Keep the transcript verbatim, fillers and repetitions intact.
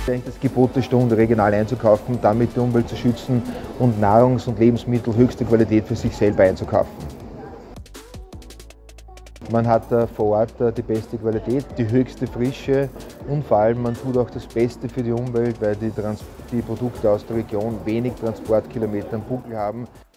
Das Gebot der Stunde, regional einzukaufen, damit die Umwelt zu schützen und Nahrungs- und Lebensmittel höchster Qualität für sich selber einzukaufen. Man hat vor Ort die beste Qualität, die höchste Frische und vor allem man tut auch das Beste für die Umwelt, weil die, Trans die Produkte aus der Region wenig Transportkilometer am Buckel haben.